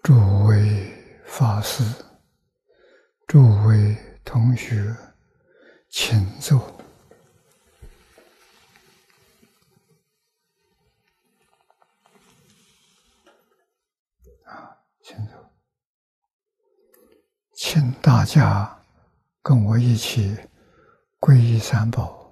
诸位法师、诸位同学，请坐。请坐。请大家跟我一起皈依三宝。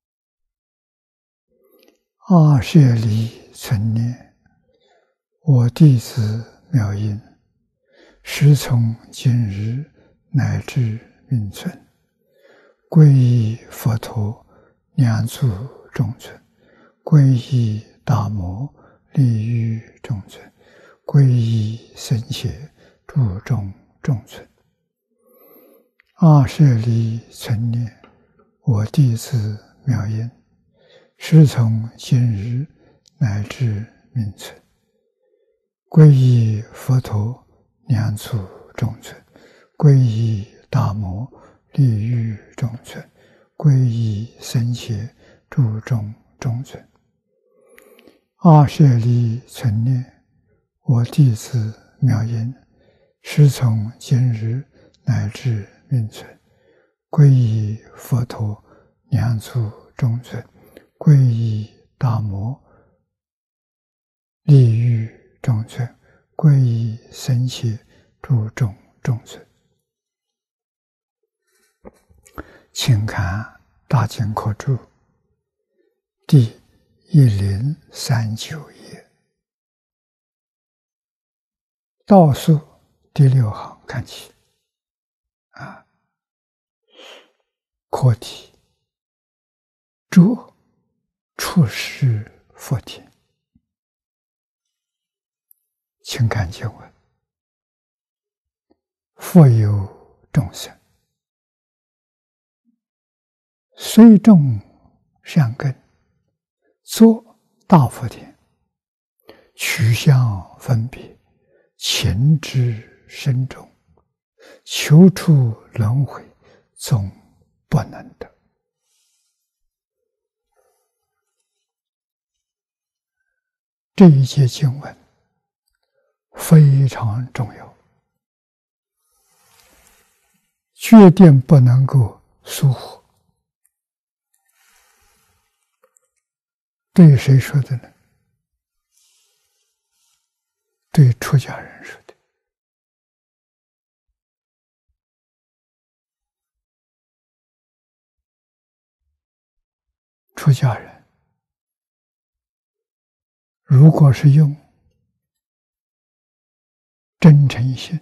阿舍离存念，我弟子妙音，时从今日乃至命存，皈依佛陀，两足中尊；皈依大摩，利欲中尊；皈依僧伽，注中中尊。阿舍离存念，我弟子妙音，时从今日乃至命存，皈依佛陀，两足中尊；皈依大摩，利欲中尊；皈依僧伽，注中中尊。阿舍离存念，我弟子妙音，时从今日乃至命存，皈依佛陀，两足中尊；皈依大摩，利欲中尊；皈依僧伽，注中中尊。请看《大经科注》第1039页，倒数第6行看起。课题：着出世佛田。请看经文：佛有众生，虽种善根，作大福田，取相分别，情之深重，求出轮回，总不能得。这一节经文非常重要，决定不能够疏忽。对谁说的呢？对出家人说的。出家人如果是用真诚心、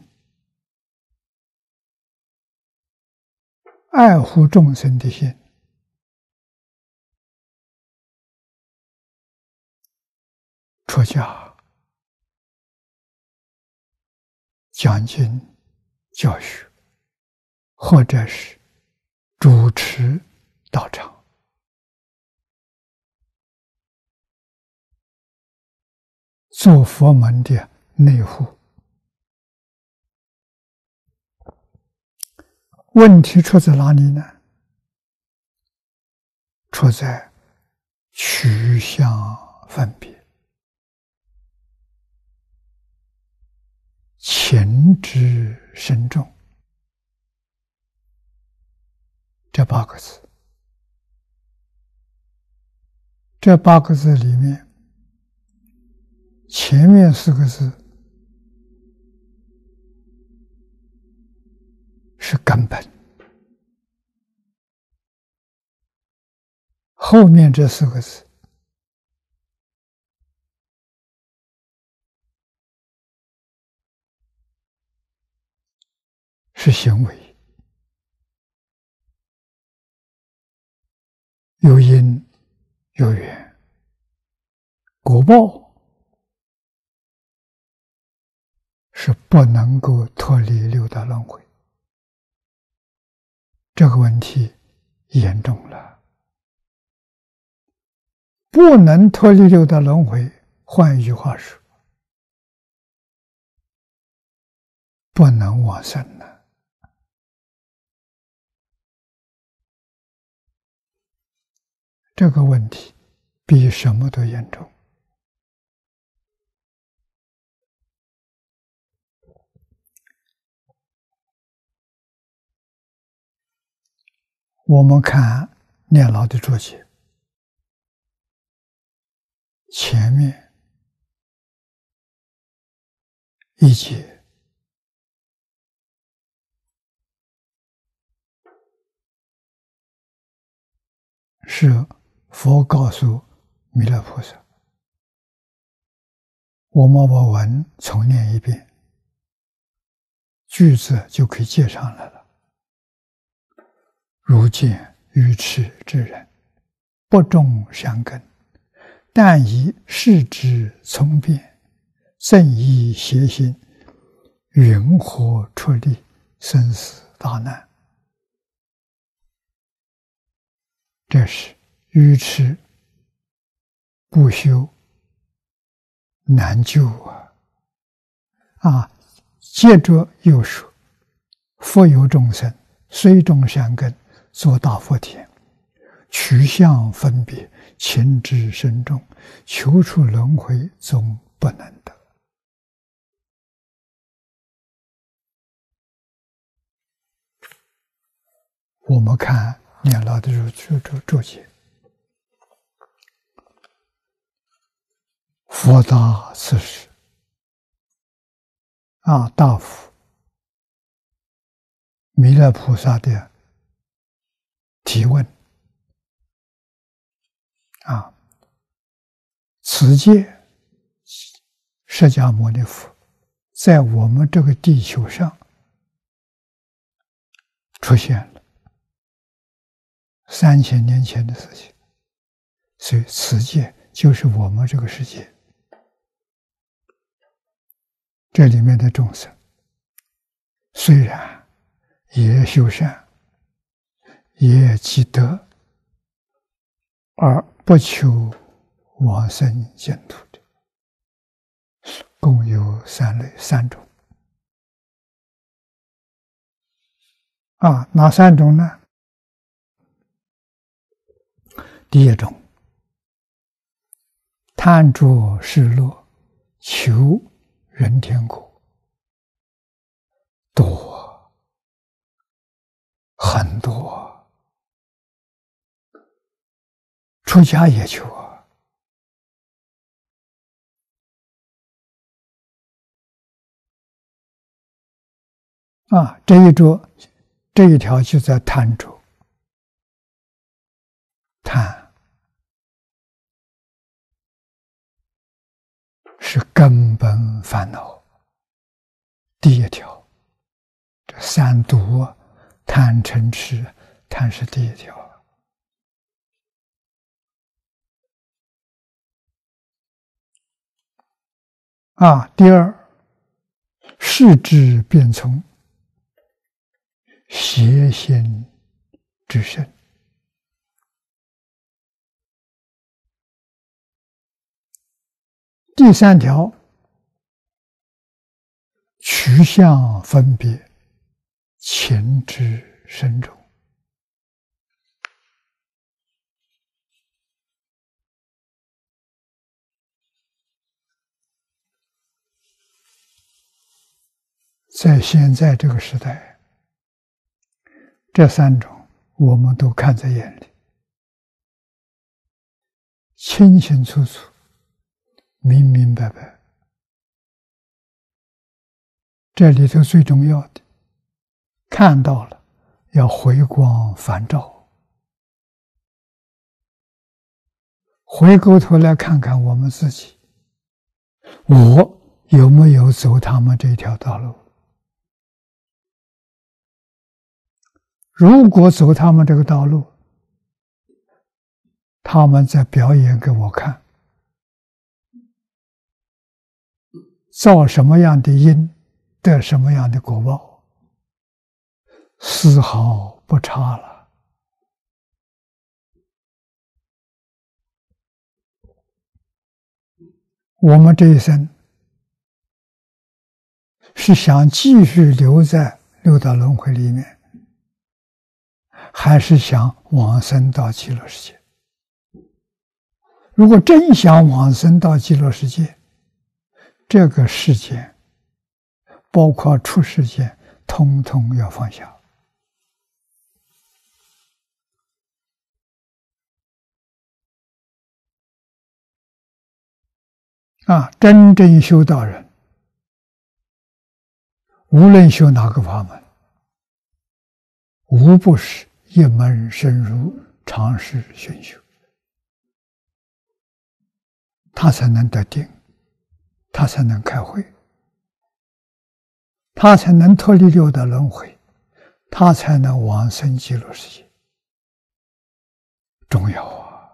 爱护众生的心，出家讲经教学，或者是主持道场，做佛门的内护，问题出在哪里呢？出在取相分别，情之深重。这8个字，这8个字里面，前面4个字是根本，后面这4个字是行为，有因有缘，果报是不能够脱离六道轮回。这个问题严重了，不能脱离六道轮回，换一句话说，不能往生了。这个问题比什么都严重。 我们看念老的注解，前面一节是佛告诉弥勒菩萨，我们把文重念一遍，句子就可以接上来了。如见愚痴之人，不种善根，但以世之聪辩，正以邪心，云何出离生死大难？这是愚痴不修，难救啊！接着又说，复有众生，虽种善根，作大福田，取相分别，情至深重，求出轮回，总不能得。我们看念老的注解，佛答此时大佛弥勒菩萨的提问此界释迦牟尼佛在我们这个地球上出现了3000年前的事情，所以此界就是我们这个世界。这里面的众生虽然也修善，也积德，而不求往生净土的，共有三种。哪3种呢？第一种，贪着世乐，求人天国，多，很多，出家也求这一条就在贪着。贪是根本烦恼第一条，这3毒，贪嗔痴，贪是第一条。第二，世之变从，邪心之甚。第3条，取相分别，情之深重。在现在这个时代，这3种我们都看在眼里，清清楚楚，明明白白。这里头最重要的，看到了要回光返照，回过头来看看我们自己，我有没有走他们这条道路？如果走他们这个道路，他们在表演给我看，造什么样的因，得什么样的果报，丝毫不差了。我们这一生是想继续留在六道轮回里面，还是想往生到极乐世界？如果真想往生到极乐世界，这个世界包括出世间，通通要放下。 真正修道人，无论修哪个法门，无不是一门深入，常识熏修，他才能得定，他才能开慧，他才能脱离六道轮回，他才能往生极乐世界。重要啊！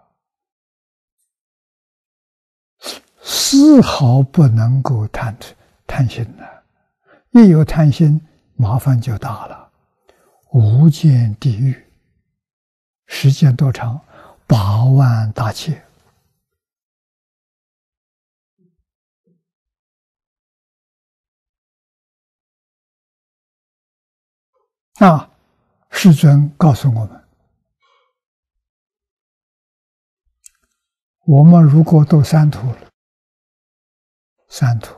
丝毫不能够贪心的，一有贪心，麻烦就大了。无间地狱，时间多长？8万大劫。世尊告诉我们，我们如果都三途了，三途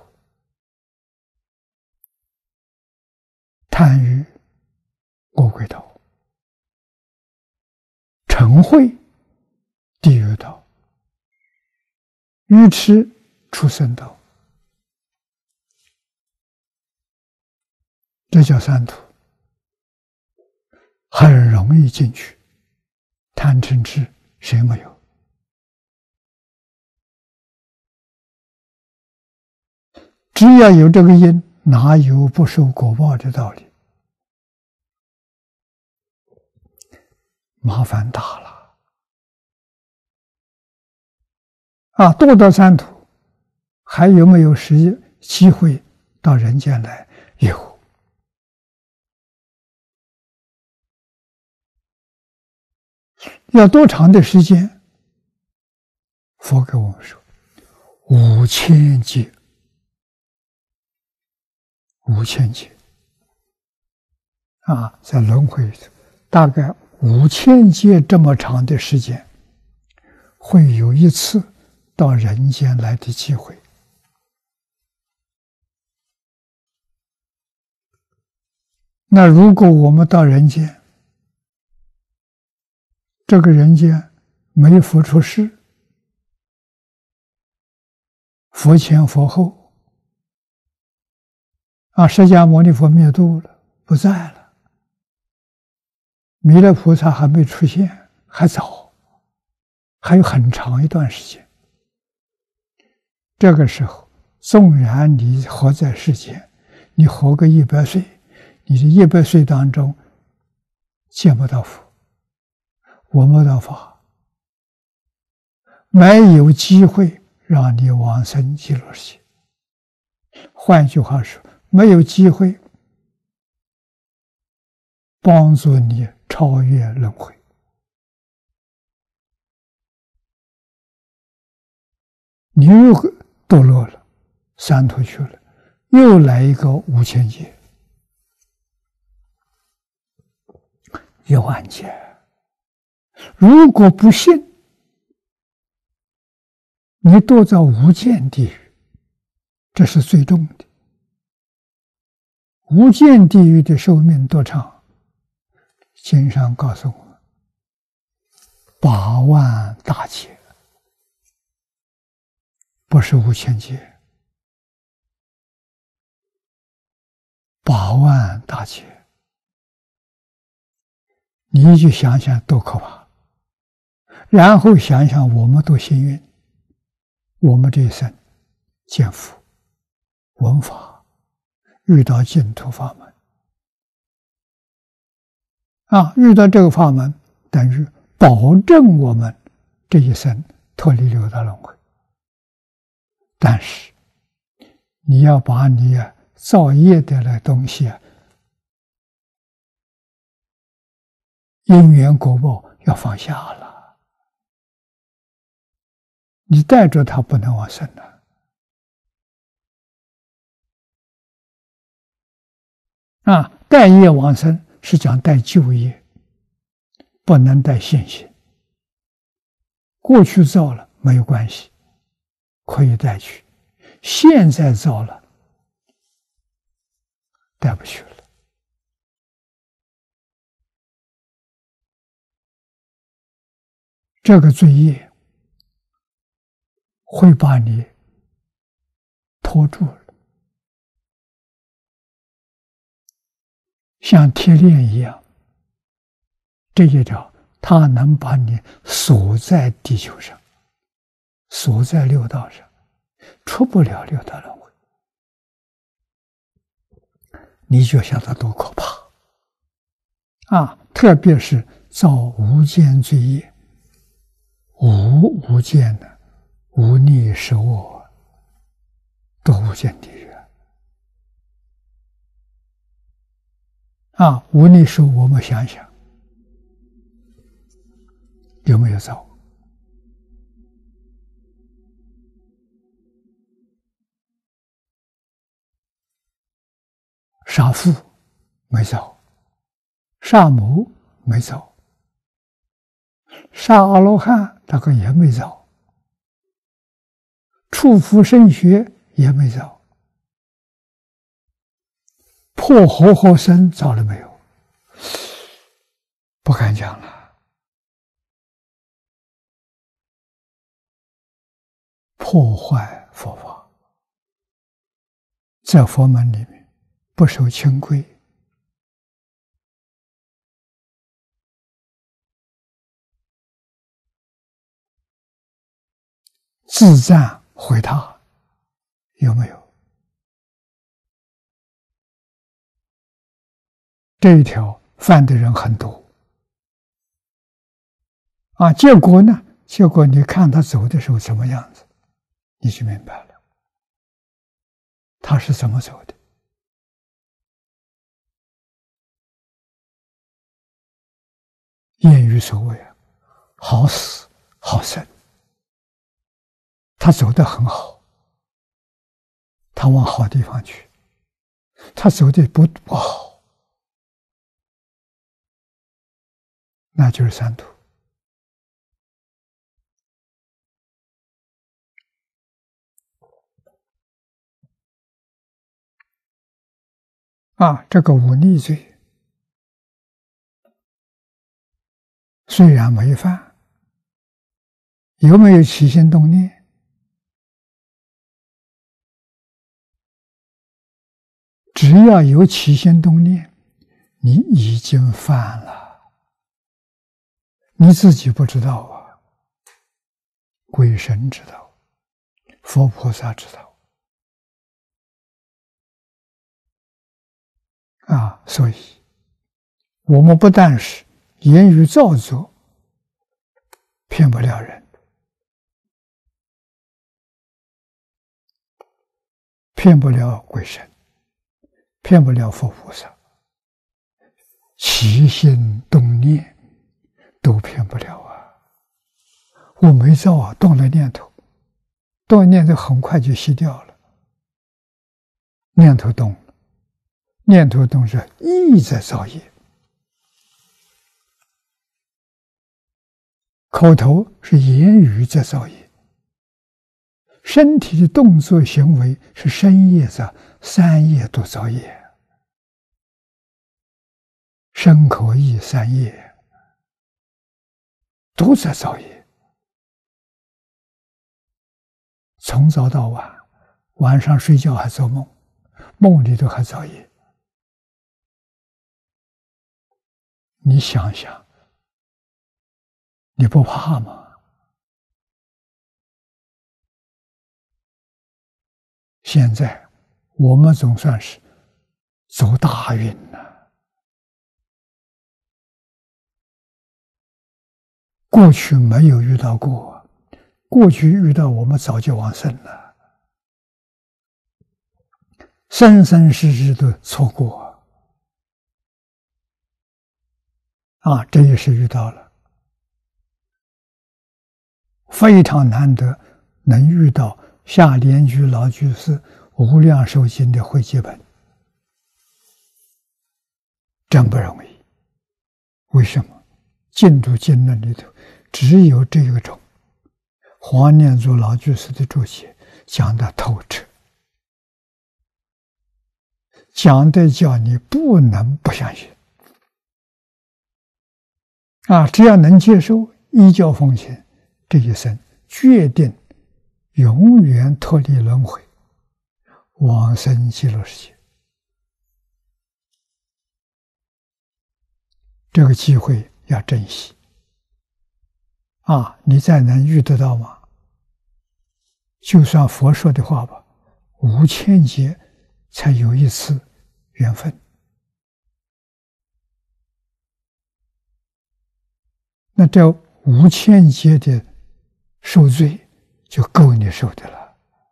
贪欲恶鬼道，嗔恚地狱道，愚痴畜生道，这叫三途，很容易进去。贪嗔痴谁没有？只要有这个因，哪有不受果报的道理？麻烦大了堕到三途，还有没有机会到人间来？有。要多长的时间？佛给我们说5000劫，5000劫在轮回里头，大概5000劫这么长的时间，会有一次到人间来的机会。那如果我们到人间，这个人间没佛出世，佛前佛后释迦牟尼佛灭度了，不在了，弥勒菩萨还没出现，还早，还有很长一段时间。这个时候，纵然你活在世间，你活个100岁，你这100岁当中见不到佛，闻不到法，没有机会让你往生极乐世界。换句话说，没有机会帮助你超越轮回。你又堕落了，三途去了，又来一个5000劫，10000劫。如果不信，你堕在无间地狱，这是最重的。无间地狱的寿命多长？经上告诉我们，8万大劫，不是5000劫，8万大劫。你就想想多可怕，然后想想我们多幸运，我们这一生见佛闻法，遇到净土法门遇到这个法门，等于保证我们这一生脱离六道轮回。但是你要把你造业的那东西因缘果报要放下了，你带着它不能往生了带业往生是讲带旧业，不能带现行。过去造了没有关系，可以带去，现在造了带不去了。这个罪业会把你拖住了，像铁链一样，这一条它能把你锁在地球上，锁在六道上，出不了六道轮回。你就晓得多可怕啊！特别是造无间罪业，无间的无逆是我，多无间地狱啊！无逆是我们想想有没有造？杀父没造，杀母没造，杀阿罗汉大概也没造，触夫生学也没造，破活活生造了没有？不敢讲了。破坏佛法，在佛门里面不守清规，自赞毁他，有没有？这一条犯的人很多啊。结果呢？结果你看他走的时候什么样子，你就明白了，他是怎么走的。谚语所谓啊，好死好生。他走得很好，他往好地方去，他走的不好，那就是三途啊。这个忤逆罪虽然没犯，有没有起心动念？只要有起心动念，你已经犯了，你自己不知道啊，鬼神知道，佛菩萨知道啊。所以我们不但是言语造作骗不了人，骗不了鬼神，骗不了佛菩萨，起心动念都骗不了啊。我没造啊，动了念头，动了念头很快就熄掉了。念头动了，念头动是意在造业，口头是言语在造业，身体的动作行为是身业在，三业都造业，身口意三业都在造业，从早到晚，晚上睡觉还做梦，梦里头还造业。你想想，你不怕吗？现在我们总算是走大运了，过去没有遇到过，过去遇到我们早就往生了，生生世世都错过啊！这也是遇到了，非常难得能遇到下莲居老居士无量寿经的汇集本，真不容易。为什么？净土经论里头只有这个种黄念祖老居士的注解讲得透彻，讲的叫你不能不相信啊！只要能接受，依教奉行，这一生决定永远脱离轮回， 往生极乐世界。这个机会要珍惜啊！你再能遇得到吗？就算佛说的话吧，5000劫才有一次缘分。那这5000劫的受罪就够你受的了。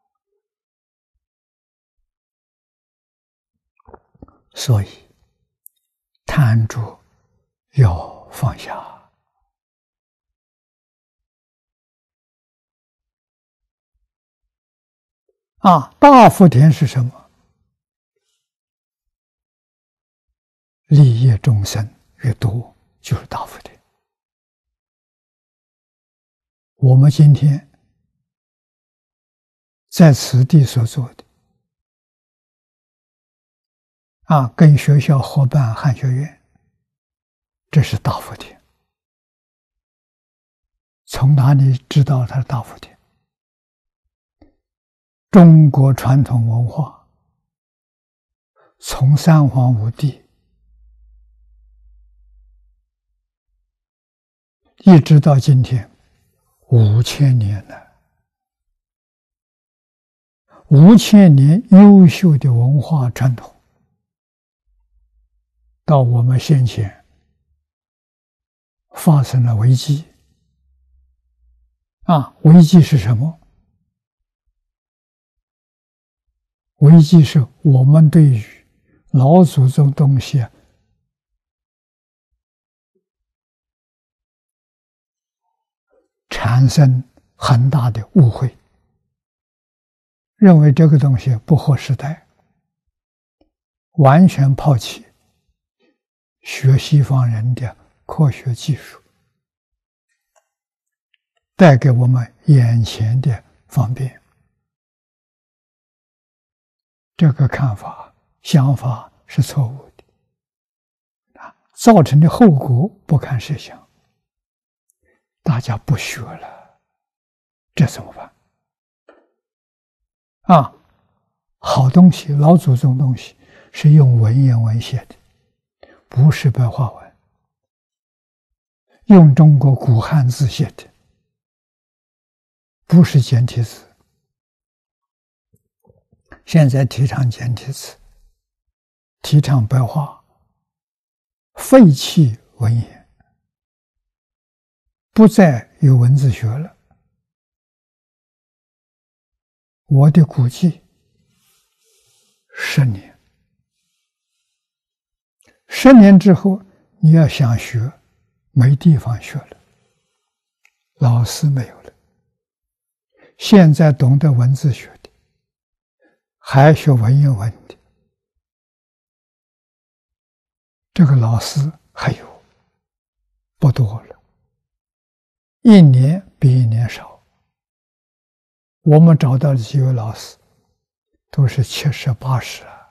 所以贪着要放下啊！大福田是什么？利益众生越多，就是大福田。我们今天在此地所做的啊，跟学校合办汉学院，这是大福田。从哪里知道它是大福田？中国传统文化从三皇五帝一直到今天5000年了，5000年优秀的文化传统，到我们先前发生了危机啊！危机是什么？危机是我们对于老祖宗东西产生很大的误会，认为这个东西不合时代，完全抛弃学西方人的科学技术，带给我们眼前的方便。这个看法、想法是错误的，造成的后果不堪设想。大家不学了，这怎么办？啊，好东西，老祖宗东西是用文言文写的，不是白话文，用中国古汉字写的，不是简体字。现在提倡简体字，提倡白话，废弃文言，不再有文字学了。我的估计10年，10年之后你要想学，没地方学了，老师没有了。现在懂得文字学的，还学文言文的，这个老师还有不多了，一年比一年少。我们找到的几位老师都是70、80了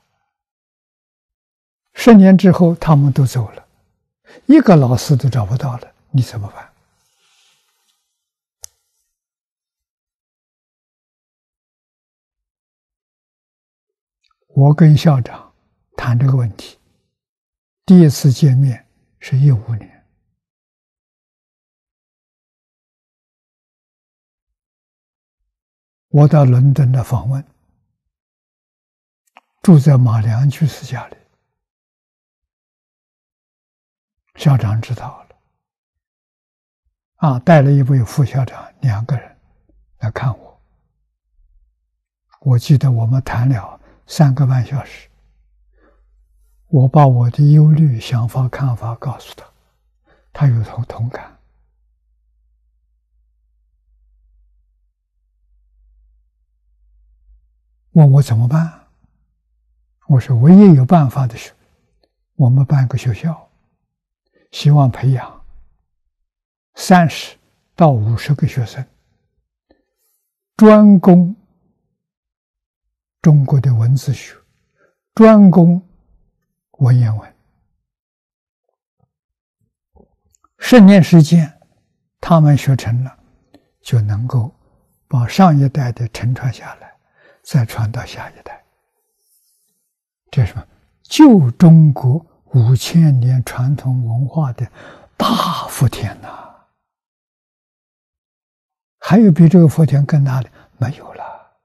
，10年之后他们都走了，一个老师都找不到了，你怎么办？我跟校长谈这个问题，第一次见面是15年。我到伦敦的访问，住在马良居士家里，校长知道了，带了一位副校长，2个人来看我。我记得我们谈了3个半小时，我把我的忧虑、想法、看法告诉他，他有同感。问我怎么办？我说唯一有办法的是，我们办个学校，希望培养30到50个学生，专攻中国的文字学，专攻文言文。10年时间，他们学成了，就能够把上一代的承传下来，再传到下一代。 这是什么？旧中国5000年传统文化的大福田呐！还有比这个福田更大的没有了。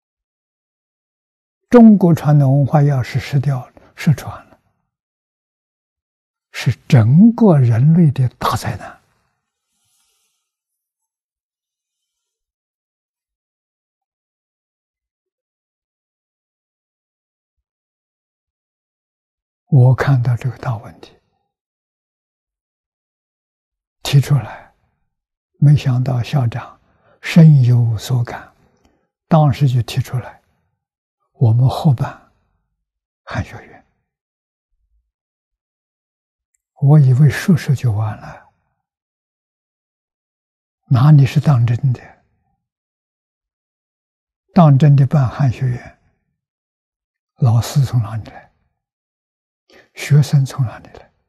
中国传统文化要是失掉了、失传了，是整个人类的大灾难。我看到这个大问题，提出来，没想到校长深有所感，当时就提出来，我们后办汉学院。我以为说说就完了，哪里是当真的？当真的办汉学院，老师从哪里来？学生从哪里来？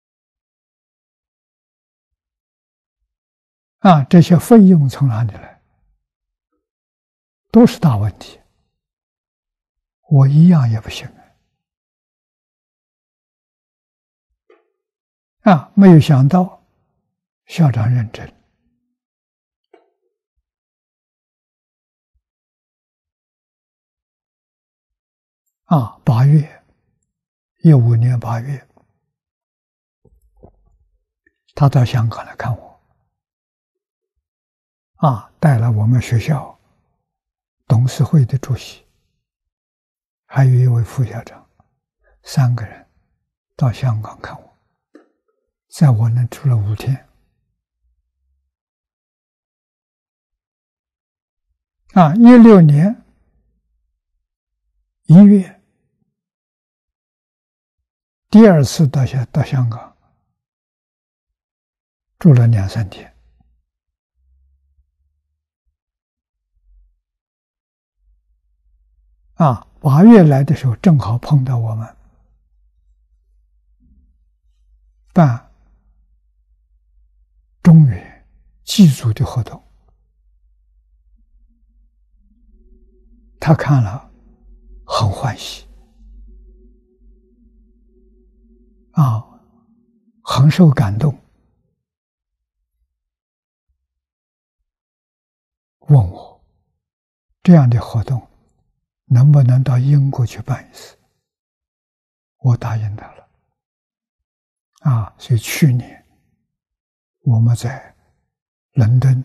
这些费用从哪里来？都是大问题。我一样也不行没有想到校长认真。8月，15年8月，他到香港来看我，带了我们学校董事会的主席，还有一位副校长，3个人到香港看我，在我那住了5天。16年1月，第2次到香港，住了2、3天。8月来的时候，正好碰到我们办中原祭祖的活动，他看了很欢喜，很受感动，问我这样的活动能不能到英国去办一次？我答应他了。所以去年我们在伦敦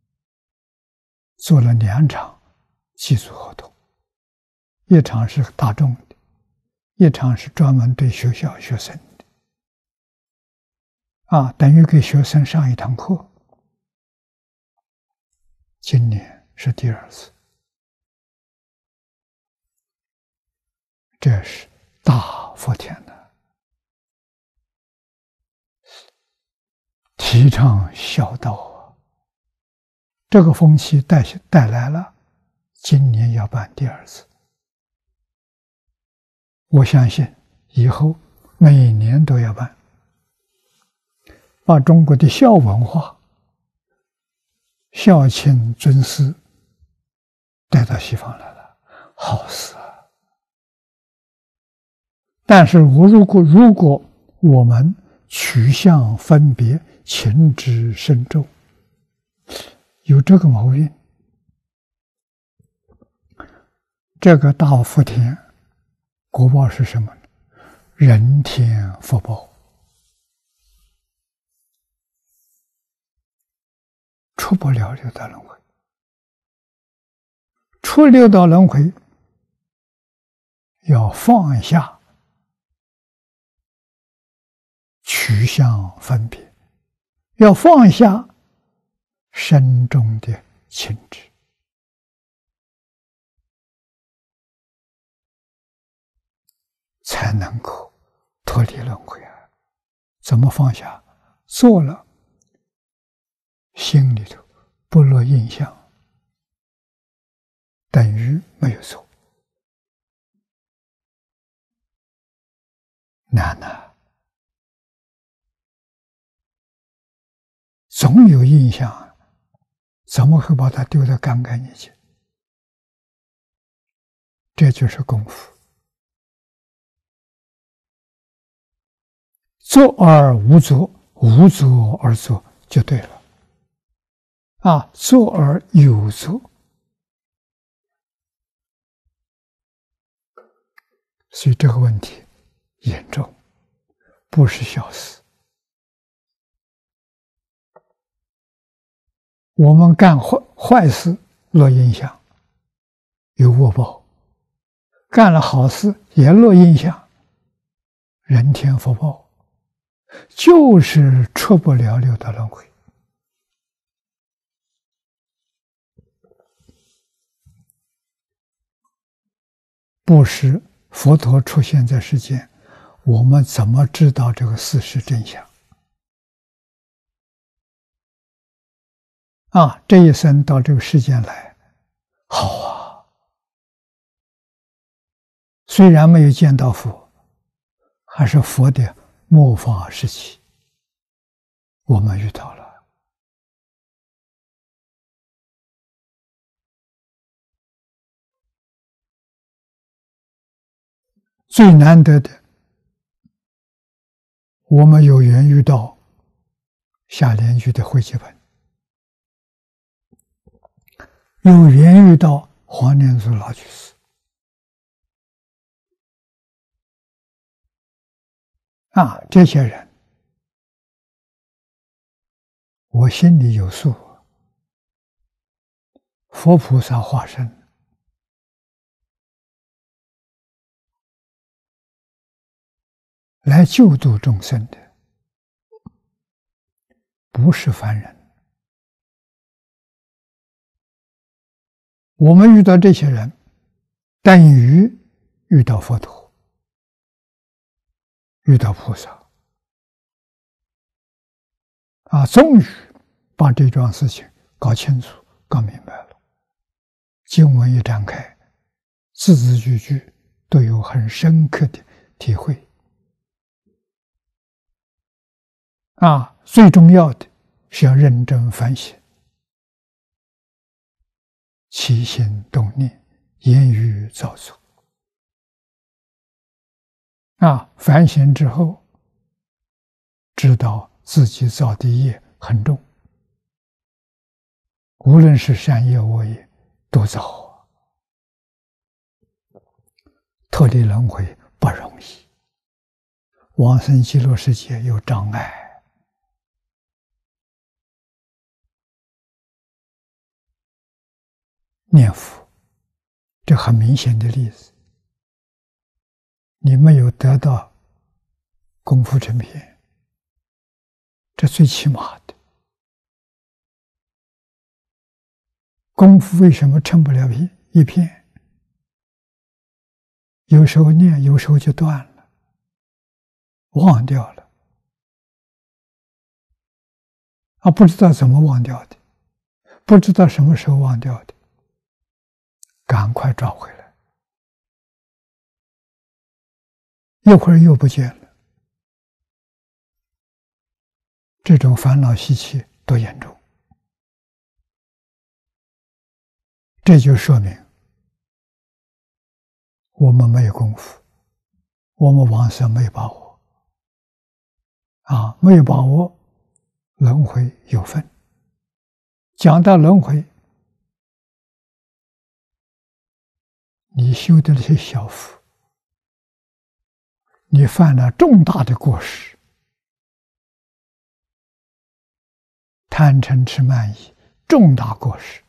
做了2场祭祖活动，一场是大众的，一场是专门对学校学生的。等于给学生上一堂课。今年是第2次。这是大福田的，提倡孝道这个风气带来了，今年要办第2次。我相信以后每年都要办，把中国的孝文化、孝亲尊师带到西方来了，好事啊！但是如果我们取向分别，情之深重，有这个毛病，这个大福田果报是什么呢？人天福报，出不了六道轮回。出六道轮回要放下取向分别，要放下身中的情执，才能够脱离轮回啊！怎么放下？做了，心里头不落印象，等于没有做。难啊！总有印象，怎么会把它丢得干干净净？这就是功夫。 作而无作，无作而作就对了。作而有作，所以这个问题严重，不是小事。我们干坏事落影响，有恶报；干了好事也落影响，人天福报，就是出不了六道轮回。不是佛陀出现在世间，我们怎么知道这个事实真相？这一生到这个世间来，好啊！虽然没有见到佛，还是佛的末法时期，我们遇到了。最难得的，我们有缘遇到下莲居的慧基本，有缘遇到黄念祖老居士。这些人，我心里有数，佛菩萨化身，来救度众生的，不是凡人。我们遇到这些人，等于遇到佛陀，遇到菩萨。终于把这桩事情搞清楚、搞明白了。经文一展开，字字句句都有很深刻的体会。最重要的是要认真反省，起心动念，言语造作。反省之后，知道自己造的业很重，无论是善业恶业都造，脱离轮回不容易，往生极乐世界有障碍。念佛，这很明显的例子。你没有得到功夫成片，这最起码的。功夫为什么成不了一片？有时候念，有时候就断了，忘掉了。不知道怎么忘掉的，不知道什么时候忘掉的，赶快找回来。一会儿又不见了，这种烦恼习气多严重！这就说明我们没有功夫，我们往生没有把握。没有把握，轮回有份。讲到轮回，你修的那些小福，你犯了重大的过失，贪嗔痴慢疑，重大过失。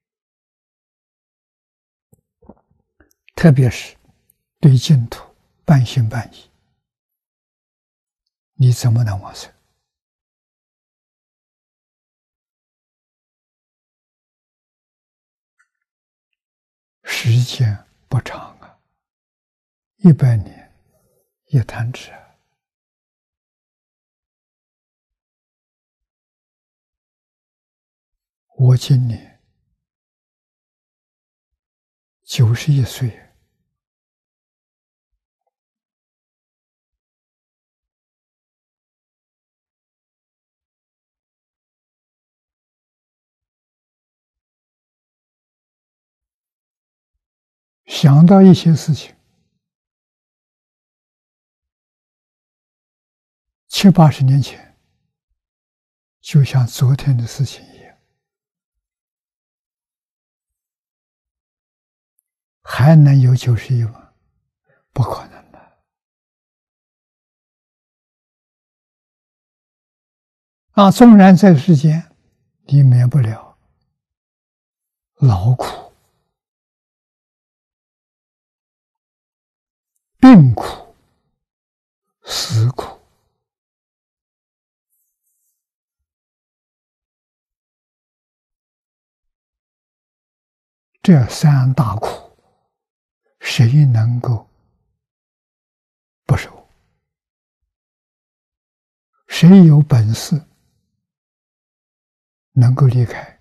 特别是对净土半信半疑，你怎么能往生？时间不长100年也弹指。我今年91岁。想到一些事情， 70、80年前，就像昨天的事情一样，还能有91吗？不可能的。纵然在世间，你免不了劳苦、病苦、死苦，这三大苦，谁能够不受？谁有本事能够离开？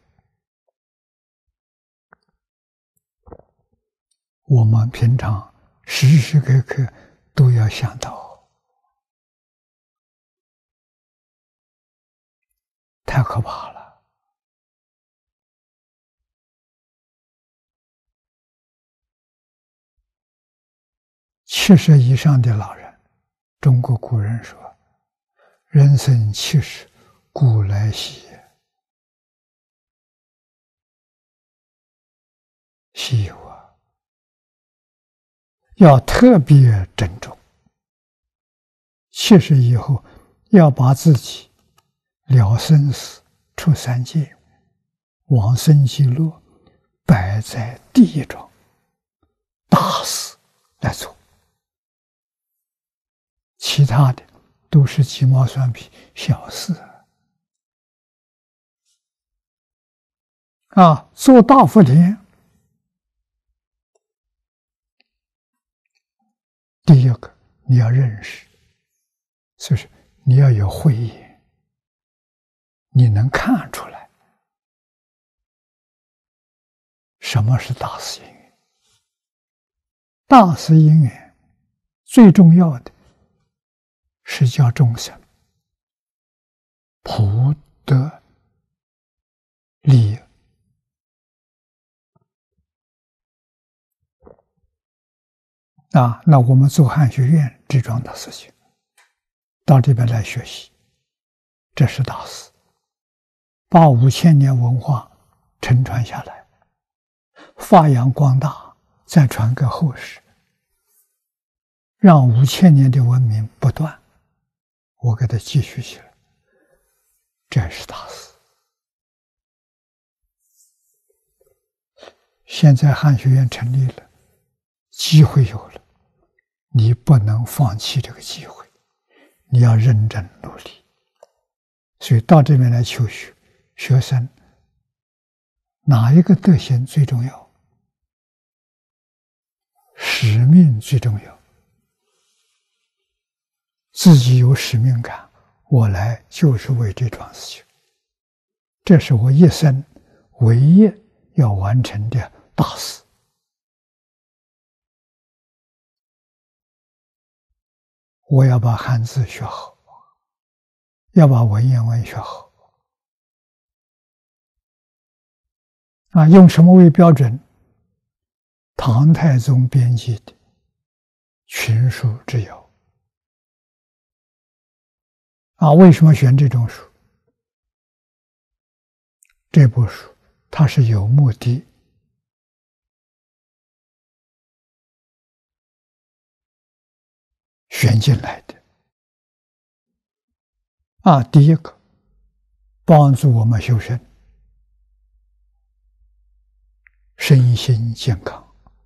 我们平常时时刻刻都要想到，太可怕了。70以上的老人，中国古人说：“人生70，古来稀也。”稀有啊！要特别珍重。70以后，要把自己了生死、出三界、往生极乐摆在第一桩，大事来做。其他的都是鸡毛蒜皮小事做大福田，第一个你要认识，就是你要有慧眼，你能看出来什么是大事因缘。大事因缘最重要的是叫众生普得利益。那我们做汉学院这桩大事情，到这边来学习，这是大事，把5000年文化承传下来，发扬光大，再传给后世，让5000年的文明不断，我给它继续起来，这是大事。现在汉学院成立了，机会有了，你不能放弃这个机会，你要认真努力。所以到这边来求学，学生哪一个德行最重要？使命最重要。自己有使命感，我来就是为这桩事情，这是我一生唯一要完成的大事。我要把汉字学好，要把文言文学好。用什么为标准？唐太宗编辑的《群书之要》。为什么选这种书？这部书它是有目的选进来的。第一个，帮助我们修身，身心健康。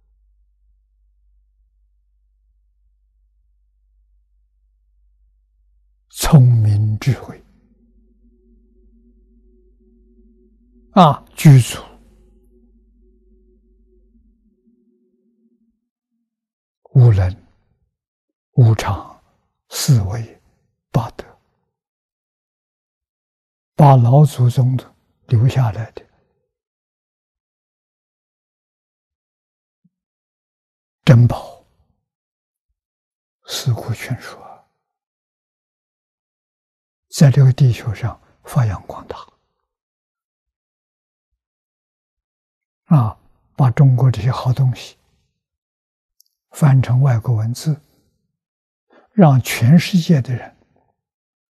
聪明智慧具足无能无常四维八德，把老祖宗的留下来的珍宝四库全书在这个地球上发扬光大把中国这些好东西翻成外国文字，让全世界的人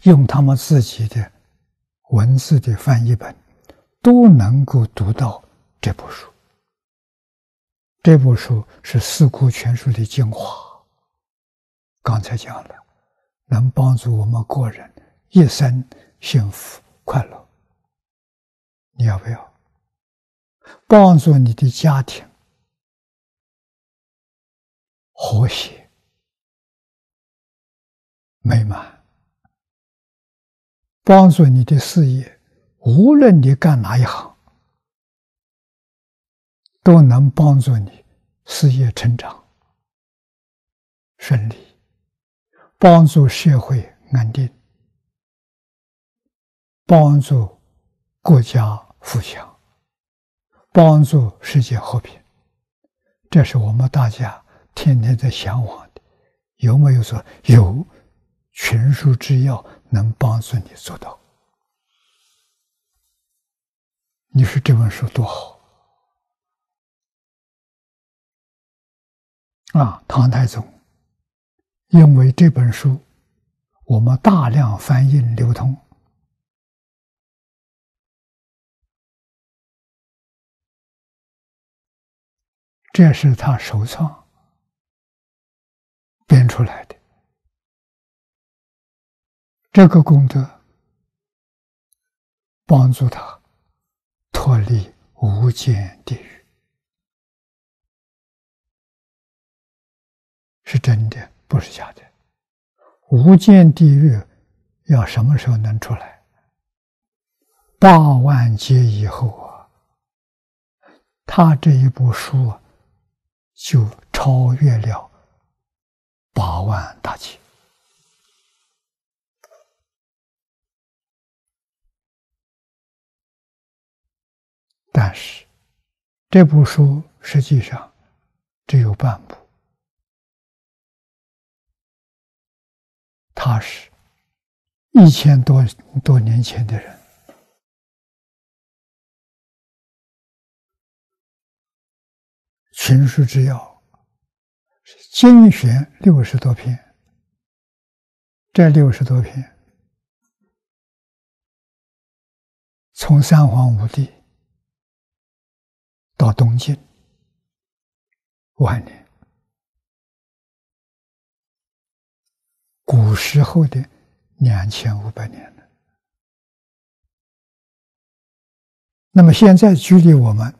用他们自己的文字的翻译本，都能够读到这部书。这部书是《四库全书》的精华，刚才讲了，能帮助我们个人一生幸福快乐。你要不要？帮助你的家庭和谐美满，帮助你的事业，无论你干哪一行，都能帮助你事业成长顺利，帮助社会安定，帮助国家富强，帮助世界和平。这是我们大家天天在向往的。有没有说有群书之要能帮助你做到？你说这本书多好啊！唐太宗因为这本书我们大量翻译流通，这是他首创编出来的，这个功德帮助他脱离无间地狱，是真的，不是假的。无间地狱要什么时候能出来？8万劫以后啊，他这一部书就超越了8万大劫。但是这部书实际上只有半部，他是1000多年前的人，群书之要精选60多篇，这60多篇从三皇五帝到东晋晚年，古时候的2500年了。那么现在距离我们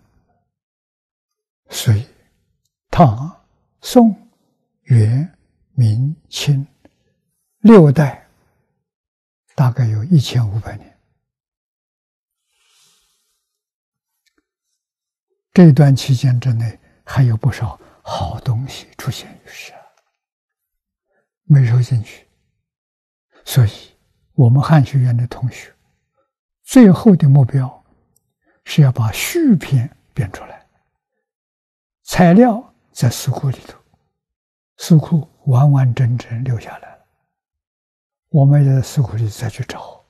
隋、唐、宋、元、明、清6代大概有1500年。这段期间之内还有不少好东西出现于世，没收进去。所以我们汉学院的同学最后的目标是要把续篇编出来，材料在四库里头，四库完完整整留下来了，我们也在四库里再去找，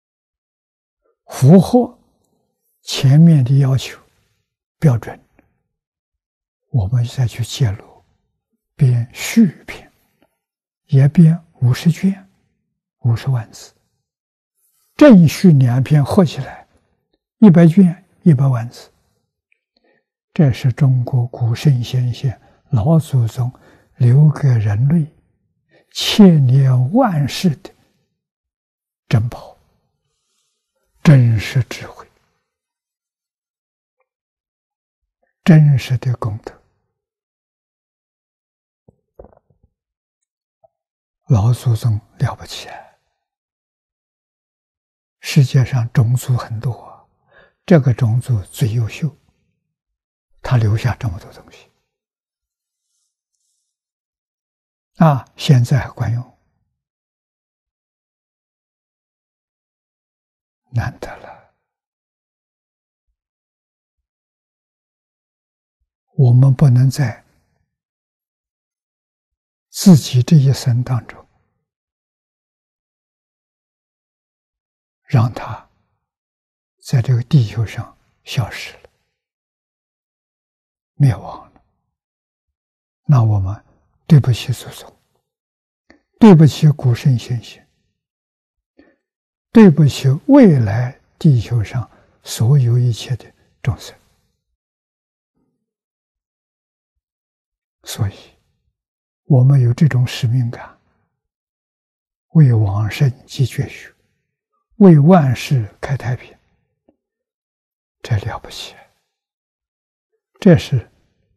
符合前面的要求标准，我们再去揭露，编续篇，也编50卷，50万字，正续2篇合起来100卷100万字。这是中国古圣先贤老祖宗留给人类千年万世的珍宝，真实智慧，真实的功德。老祖宗了不起啊！世界上种族很多，这个种族最优秀，他留下这么多东西现在还管用，难得了。我们不能在自己这一生当中让它在这个地球上消失了，灭亡了，那我们对不起祖宗，对不起古圣先贤， 对不起未来地球上所有一切的众生。所以我们有这种使命感，为往生继绝学，为万世开太平，这了不起，这是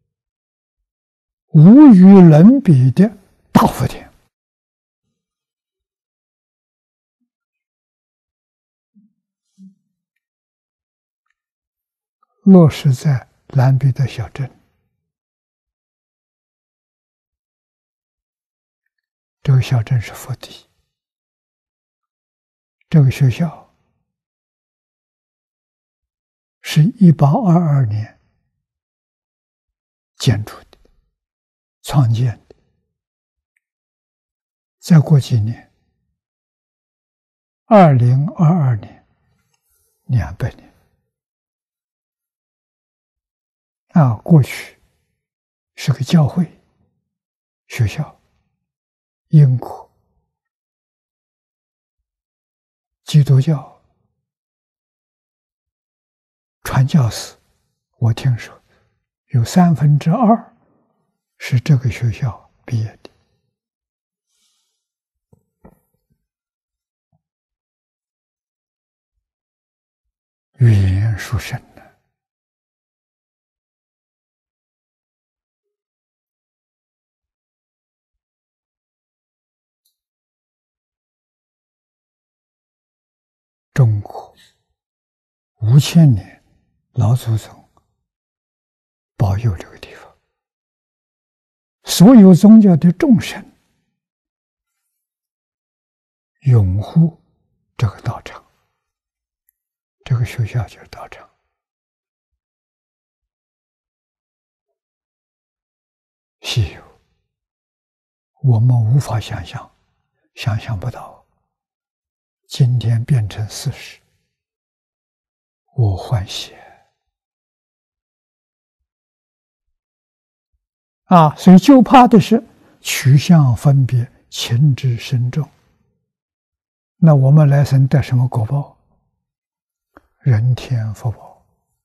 无与伦比的大福田。落实在兰比的小镇，这个小镇是福地，这个学校是1822年建筑的、创建的。再过几年，2022年，200年。过去是个教会、学校，英国基督教传教士，我听说有2/3是这个学校毕业的。语言殊胜呢。中国5000年老祖宗保佑这个地方，所有宗教的众生拥护这个道场，这个学校就是道场。稀有，我们无法想象，想象不到。今天变成事实，我欢喜所以就怕的是取向分别，情之深重。那我们来生得什么果报？人天福报。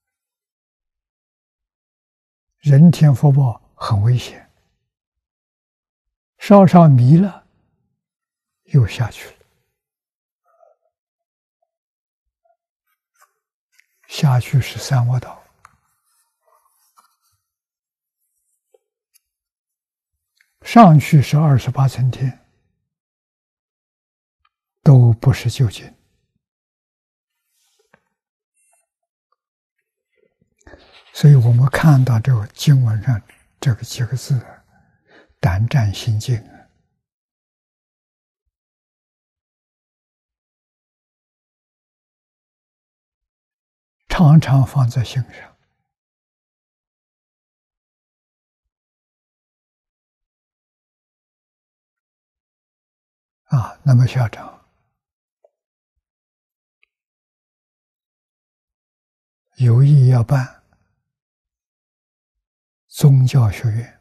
人天福报很危险，稍稍迷了，又下去了。下去是三恶道，上去是28层天，都不是究竟。所以我们看到这个经文上这个几个字，胆战心惊，常常放在心上。那么校长有意要办宗教学院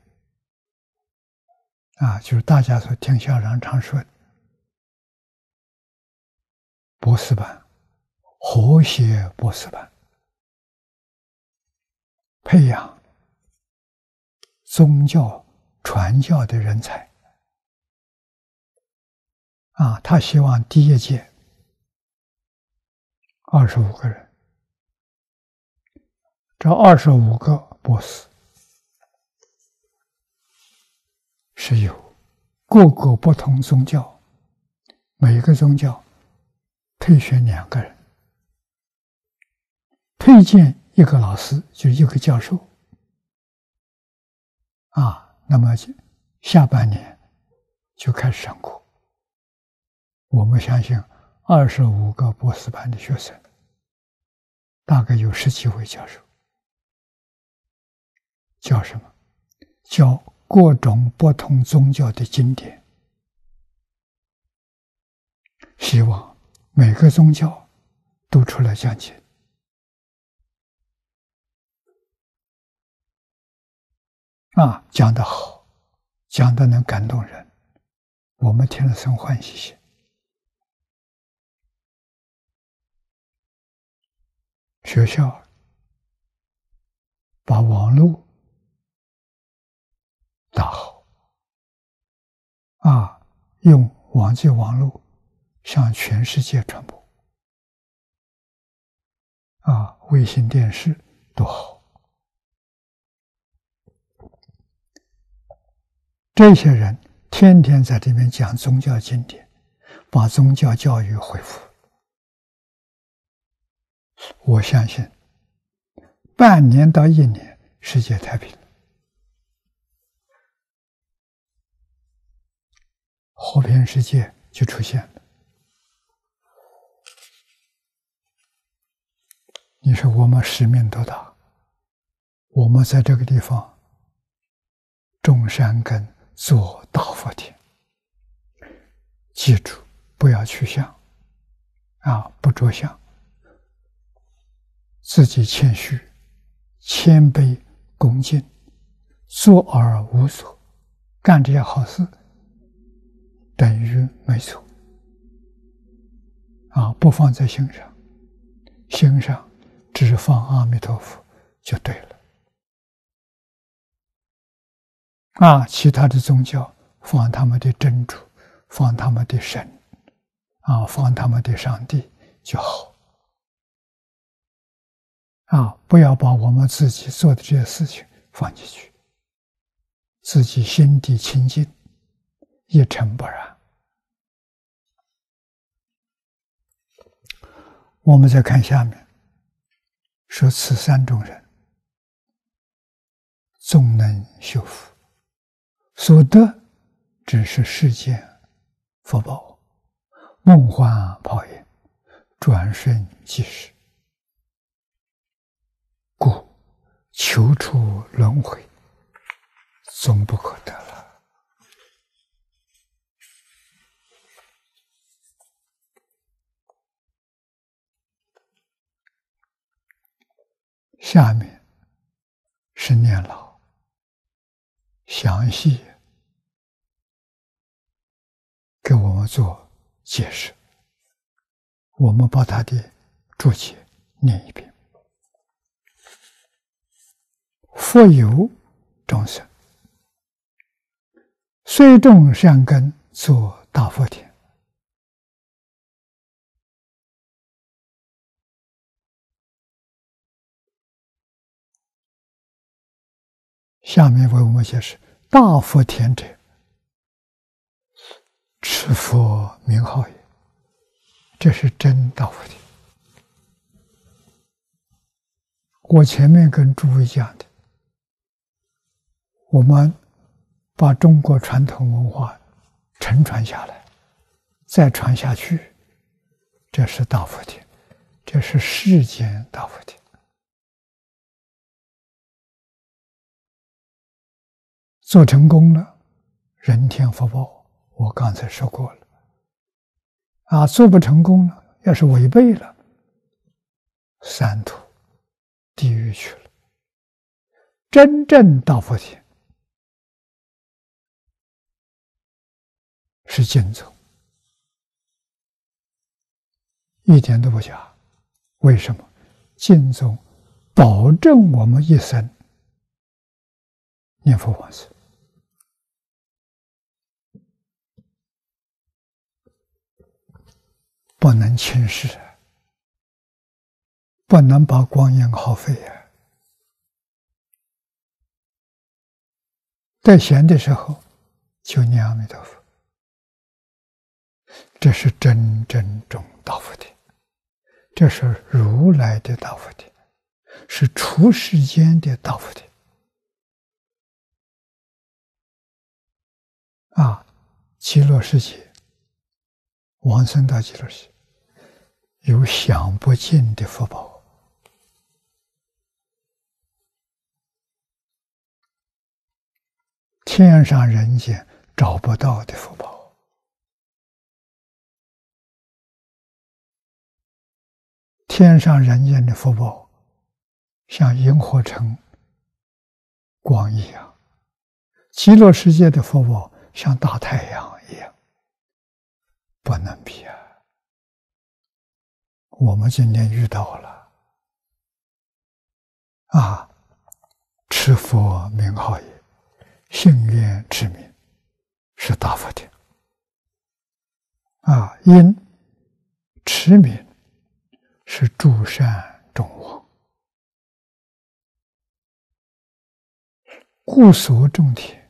就是大家所听校长常说的博士班、和谐博士班，培养宗教传教的人才他希望第一届25个人，这25个博士是由各个不同宗教，每个宗教推选2个人，推荐一个老师，就是一个教授那么下半年就开始上课。我们相信25个博士班的学生，大概有10几位教授。教什么？教各种不同宗教的经典，希望每个宗教都出来讲解讲得好，讲得能感动人，我们听了生欢喜心。 学校把网络打好，用网际网络向全世界传播，卫星电视都好。这些人天天在这边讲宗教经典，把宗教教育恢复。我相信半年到1年，世界太平，和平世界就出现了。你说我们使命多大？我们在这个地方种善根，做大福田。记住，不要去想，不着相，自己谦虚、谦卑、恭敬，做而无所，干这些好事，等于没错。不放在心上，心上只放阿弥陀佛就对了。其他的宗教放他们的真主，放他们的神，放他们的上帝就好。不要把我们自己做的这些事情放进去，自己心地清净，一尘不染。我们再看下面，说此3种人，纵能修福，所得只是世间福报，梦幻泡影，转瞬即逝，故求出轮回，总不可得了。下面是念老详细给我们做解释，我们把他的注解念一遍。复有众生，虽种善根，作大福田，下面为我们解释：大福田者，持佛名号也。这是真大福田。我前面跟诸位讲的，我们把中国传统文化承传下来，再传下去，这是大福田，这是世间大福田。做成功了，人天福报，我刚才说过了。做不成功了，要是违背了，三途地狱去了。真正大福田是净宗，一点都不假。为什么？净宗保证我们一生念佛往生。不能轻视，不能把光阴耗费啊！在闲的时候就念阿弥陀佛，这是真正种大福田，这是如来的大福田，是出世间的大福田。极乐世界，往生到极乐世界，有享不尽的福报。天上人间找不到的福报。天上人间的福报像萤火虫光一样，极乐世界的福报像大太阳一样，不能比啊！我们今天遇到了， 啊，持佛名号也，信愿持名，是大福田。啊，因持名是诸善众王，故所种田，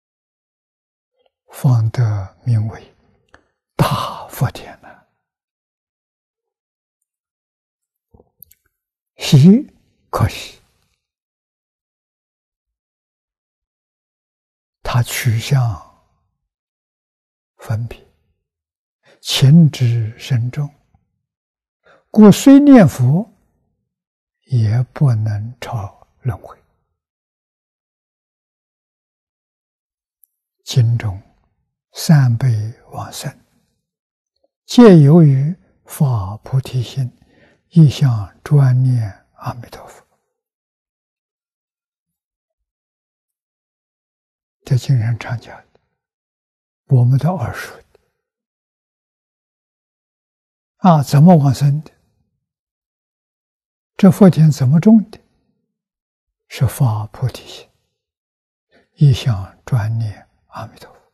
方得名为大福田呢。喜可喜，他取向分别，情之深重，故虽念佛，也不能超轮回。经中三辈往生，皆由于发菩提心，一向专念阿弥陀佛。在经上常讲的，我们的耳熟的啊，怎么往生的？这福田怎么种的？是发菩提心，一向专念阿弥陀佛。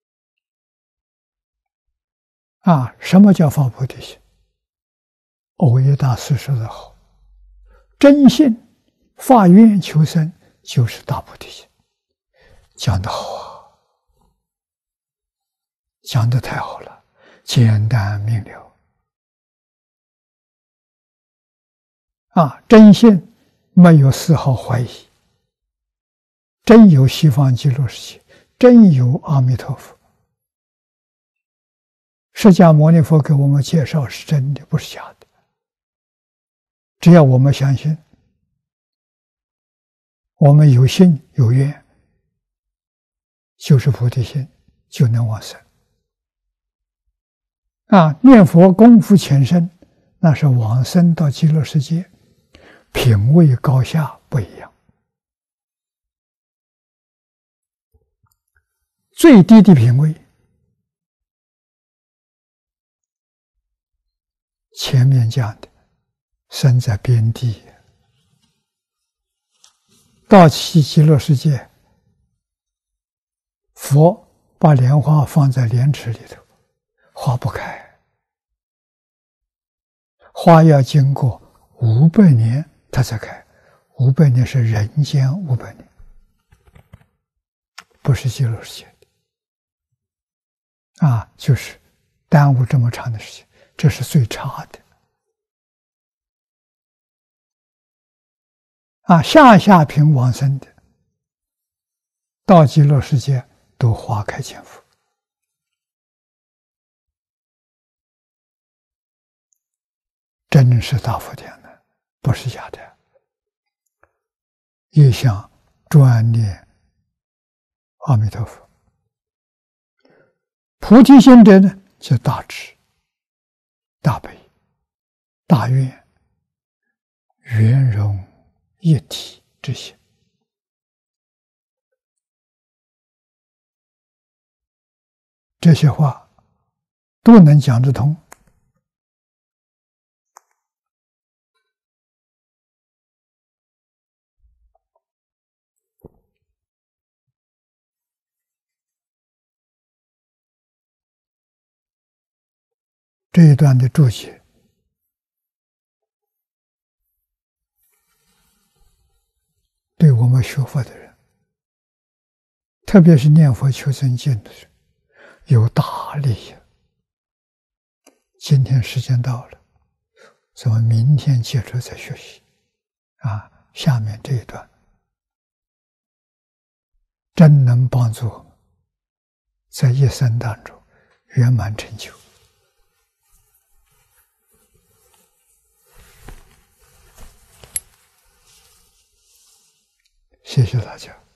啊，什么叫发菩提心？藕益大师说得好，真信发愿求生，就是大菩提心。讲得好啊，讲得太好了，简单明了。啊，真信没有丝毫怀疑，真有西方极乐世界，真有阿弥陀佛。释迦牟尼佛给我们介绍是真的，不是假的。只要我们相信，我们有心有愿，就是菩提心，就能往生。啊，念佛功夫浅深，那是往生到极乐世界，品位高下不一样。最低的品位，前面讲的，身在边地，到极乐世界，佛把莲花放在莲池里头，花不开，花要经过500年它才开，500年是人间500年，不是极乐世界的。啊，就是耽误这么长的时间，这是最差的。啊，下品往生的，到极乐世界都花开见佛。真是大福田的，不是假的。一向专念阿弥陀佛。菩提心者呢，就大智、大悲、大愿、圆融一体之心。这些话都能讲得通。这一段的注解，对我们学佛的人，特别是念佛求生净的人，有大利益。今天时间到了，咱们明天接着再学习。啊，下面这一段真能帮助我们在一生当中圆满成就。谢谢大家。